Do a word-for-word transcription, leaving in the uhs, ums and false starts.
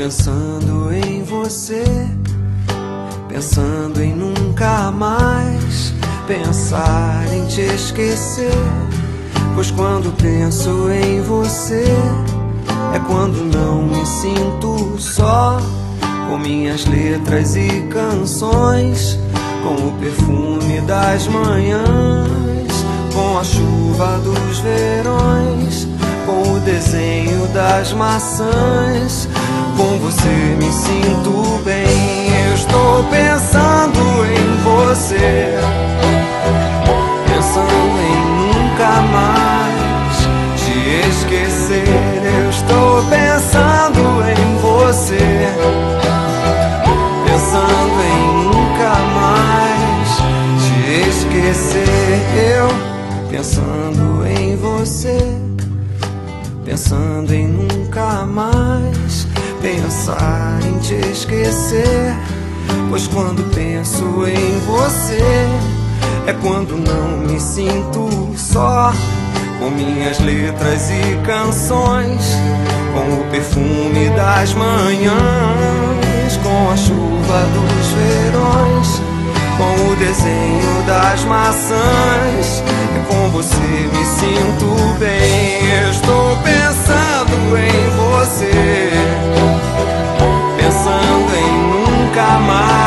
pensando em você, pensando em nunca mais pensar em te esquecer. Pois quando penso em você é quando não me sinto só, com minhas letras e canções, com o perfume das manhãs, com a chuva dos verões, com o desenho das maçãs. Com você me sinto bem. Eu estou pensando em você, pensando em nunca mais te esquecer. Eu estou pensando em você, pensando em nunca mais te esquecer. Eu pensando em você, pensando em nunca mais pensar em te esquecer. Pois quando penso em você é quando não me sinto só, com minhas letras e canções, com o perfume das manhãs, com a chuva dos verões, com o desenho das maçãs. E com você me sinto bem. Eu estou pensando em você, pensando em nunca mais